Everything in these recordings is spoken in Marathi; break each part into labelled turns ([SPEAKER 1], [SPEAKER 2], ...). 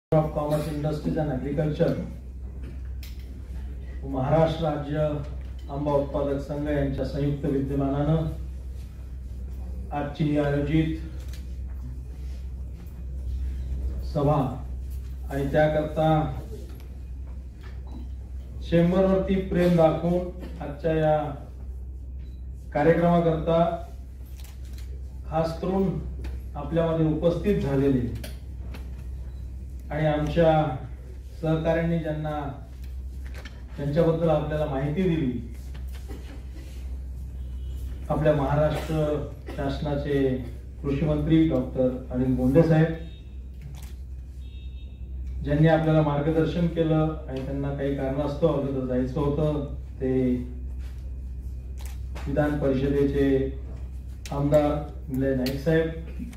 [SPEAKER 1] Of commerce industries and agriculture Maharashtra राज्य आंबा उत्पादक संघ यांच्या संयुक्त विद्यमानानं आजची आयोजित सभा आणि त्याकरता चेंबरवरती प्रेम दाखवून आजच्या या कार्यक्रमाकरता खास करून आपल्यामध्ये उपस्थित झालेले आणि आमच्या सहकाऱ्यांनी त्यांच्याबद्दल आपल्याला माहिती दिली, आपल्या महाराष्ट्र शासनाचे कृषी मंत्री डॉक्टर अनिल बोंडे साहेब, ज्यांनी आपल्याला मार्गदर्शन केलं आणि त्यांना काही कारणास्तव अगोदर जायचं होतं, ते विधान परिषदेचे आमदार निलय नाईक साहेब,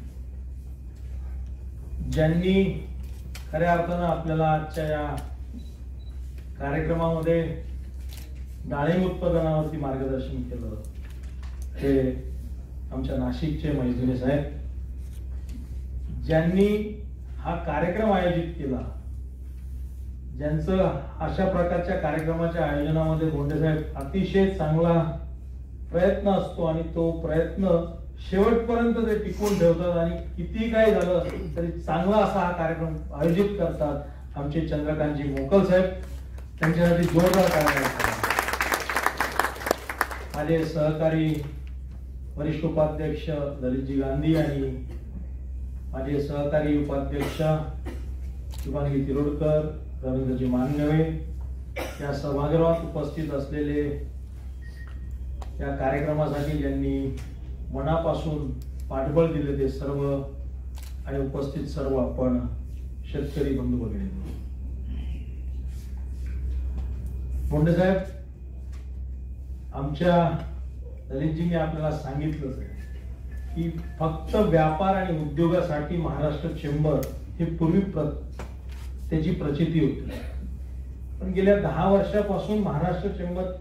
[SPEAKER 1] ज्यांनी खऱ्या अर्थानं आपल्याला आजच्या या कार्यक्रमामध्ये डाळिंब उत्पादनावरती मार्गदर्शन केलं, हे आमच्या नाशिकचे मैजुने साहेब, ज्यांनी हा कार्यक्रम आयोजित केला, ज्यांचं अशा प्रकारच्या कार्यक्रमाच्या आयोजनामध्ये बोंडे साहेब अतिशय चांगला प्रयत्न असतो आणि तो प्रयत्न शेवटपर्यंत ते टिकवून ठेवतात आणि किती काही झालं तरी चांगला असा हा कार्यक्रम आयोजित करतात आमचे चंद्रकांतजी मोकल साहेब, त्यांच्यासाठी जोरदार कार्यक्रम. माझे सहकारी वरिष्ठ उपाध्यक्ष ललितजी गांधी आणि माझे सहकारी उपाध्यक्ष शुभांगी तिरोडकर, रवींद्रजी मानगवे, या सभागृहात उपस्थित असलेले या कार्यक्रमासाठी ज्यांनी मनापासून पाठबळ दिले ते सर्व आणि उपस्थित सर्व आपण शेतकरी बंधू वगैरे. बोंडे साहेब, आमच्या ललितजींनी आपल्याला सांगितलंच आहे की फक्त व्यापार आणि उद्योगासाठी महाराष्ट्र चेंबर ही पूर्वी त्याची प्रचिती होती, पण गेल्या 10 वर्षापासून महाराष्ट्र चेंबर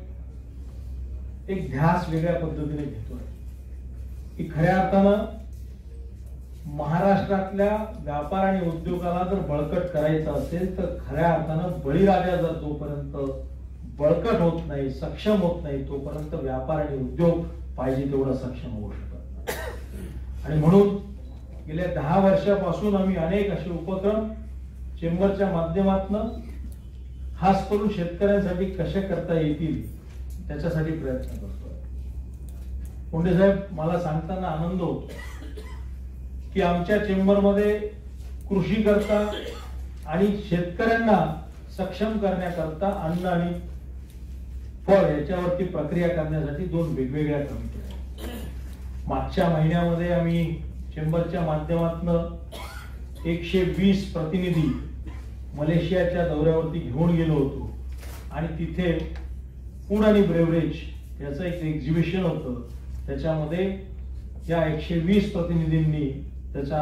[SPEAKER 1] एक ध्यास वेगळ्या पद्धतीने घेतोय की खऱ्या अर्थानं महाराष्ट्रातल्या व्यापार आणि उद्योगाला जर बळकट करायचं असेल तर खऱ्या अर्थानं बळीराजा जर जोपर्यंत बळकट होत नाही, सक्षम होत नाही, तोपर्यंत व्यापार आणि उद्योग पाहिजे तेवढा सक्षम होऊ शकत नाही. आणि म्हणून गेल्या 10 वर्षापासून आम्ही अनेक असे उपक्रम चेंबरच्या माध्यमातून खास करून शेतकऱ्यांसाठी कसे करता येतील त्याच्यासाठी प्रयत्न करतो. बोंडे साहेब, मला सांगताना आनंद होतो की आमच्या चेंबरमध्ये कृषी करता आणि शेतकऱ्यांना सक्षम करण्याकरता अन्न आणि फळ याच्यावरती प्रक्रिया करण्यासाठी 2 वेगवेगळ्या कमिटी आहेत. मागच्या महिन्यामध्ये आम्ही चेंबरच्या माध्यमातून 120 प्रतिनिधी मलेशियाच्या दौऱ्यावरती घेऊन गेलो होतो आणि तिथे फूड आणि ब्रेवरेज याचं एक एक्झिबिशन होतं. त्याच्यामध्ये या 120 प्रतिनिधींनी त्याचा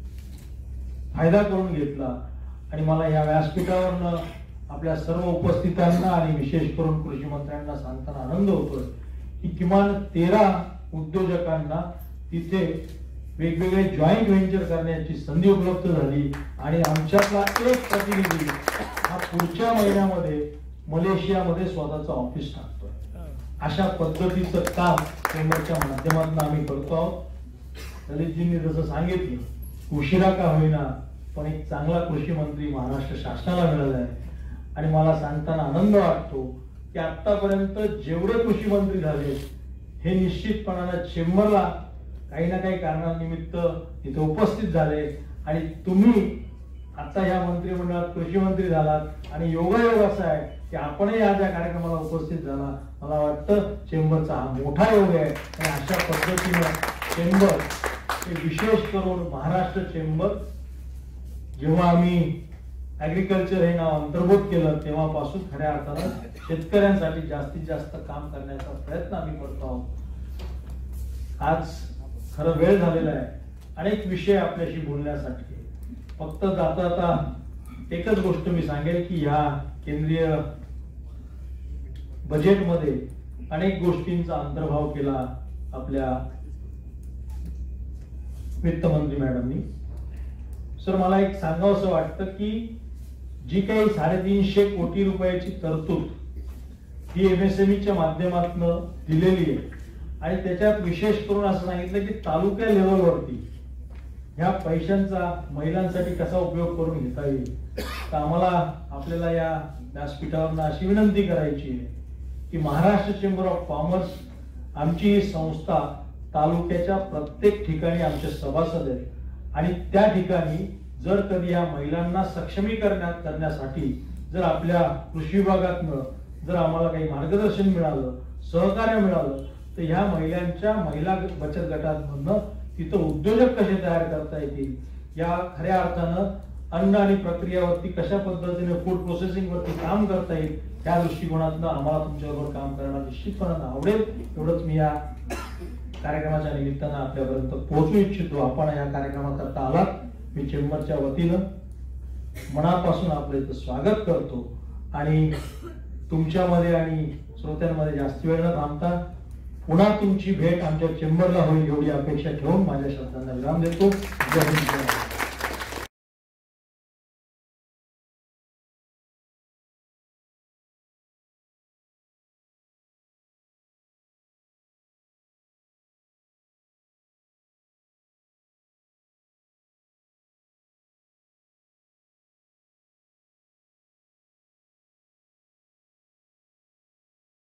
[SPEAKER 1] फायदा करून घेतला आणि मला या व्यासपीठावरनं आपल्या सर्व उपस्थितांना आणि विशेष करून कृषी मंत्र्यांना सांगताना आनंद होतोय की किमान 13 उद्योजकांना तिथे वेगवेगळे जॉईंट व्हेंचर करण्याची संधी उपलब्ध झाली आणि आमच्यातला एक प्रतिनिधी हा पुढच्या महिन्यामध्ये मलेशियामध्ये स्वतःचं ऑफिस टाकतोय. अशा पद्धतीचं काम चेंबरच्या माध्यमातून आम्ही करतो आहोत. ललितजींनी जसं सांगितलं, उशिरा का होईना पण एक चांगला कृषी मंत्री महाराष्ट्र शासनाला मिळाला आहे आणि मला सांगताना आनंद वाटतो की आतापर्यंत जेवढे कृषी मंत्री झाले हे निश्चितपणानं चेंबरला काही ना काही कारणानिमित्त इथे उपस्थित झाले आणि तुम्ही आता या मंत्रिमंडळात कृषी मंत्री झालात आणि योगायोग असा आहे की आपणही आज या कार्यक्रमाला उपस्थित झाला. मला वाटतं चेंबरचा हा मोठा योग आहे आणि अशा पद्धतीनं चेंबर हे विशेष करून महाराष्ट्र चेंबर जेव्हा आम्ही ऍग्रिकल्चर हे नाव अंतर्भूत केलं तेव्हापासून खऱ्या अर्थानं शेतकऱ्यांसाठी जास्तीत जास्त काम करण्याचा प्रयत्न आम्ही करतो आहोत. आज खरं वेळ झालेला आहे अनेक विषय आपल्याशी बोलण्यासाठी. फक्त जाता जाता एकच गोष्ट मी सांगेल की ह्या केंद्रीय बजेटमध्ये अनेक गोष्टींचा अंतर्भाव केला आपल्या वित्त मंत्री मॅडमनी. सर मला एक सांगावंसं वाटतं की जी काही 350 कोटी रुपयाची तरतूद ही MSMEच्या माध्यमातून दिलेली आहे आणि त्याच्यात विशेष करून असं सांगितलं की तालुक्या लेवलवरती ह्या पैशांचा महिलांसाठी कसा उपयोग करून घेता येईल. तर आम्हाला आपल्याला या व्यासपीठावरून अशी विनंती करायची आहे की महाराष्ट्र चेंबर ऑफ कॉमर्स आमची ही संस्था तालुक्याच्या प्रत्येक ठिकाणी आमचे सभासद आहेत आणि त्या ठिकाणी जर कधी या महिलांना सक्षमीकरणात करण्यासाठी जर आपल्या कृषी विभागातनं जर आम्हाला काही मार्गदर्शन मिळालं, सहकार्य मिळालं तर ह्या महिला बचत गटांमधनं तिथं उद्योजक कसे तयार करता येतील, या खऱ्या अर्थानं अन्न आणि प्रक्रियावरती कशा पद्धतीने फूड प्रोसेसिंग वरती काम करता येईल त्या दृष्टिकोनातनं आम्हाला तुमच्याबरोबर काम करायला निश्चितपणे आवडेल. एवढंच मी या कार्यक्रमाच्या निमित्तानं आपल्यापर्यंत पोहोचू इच्छितो. आपण या कार्यक्रमाकरता आलात, मी चेंबरच्या वतीनं मनापासून आपलं इथं स्वागत करतो आणि तुमच्यामध्ये आणि श्रोत्यांमध्ये जास्त वेळ न थांबता पुन्हा तुमची भेट आमच्या चेंबरला होईल एवढी अपेक्षा ठेवून माझ्या शब्दांना विराम देतो. जय हिंद.